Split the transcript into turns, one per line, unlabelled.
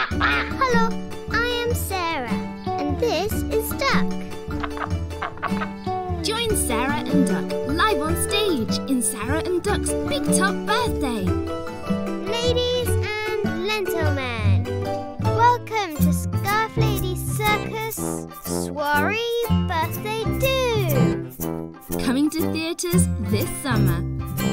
Hello, I am Sarah, and this is Duck.
Join Sarah and Duck live on stage in Sarah and Duck's Big Top Birthday.
Ladies and gentlemen, welcome to Scarf Lady's Circus Soiree Birthday Do.
Coming to theatres this summer.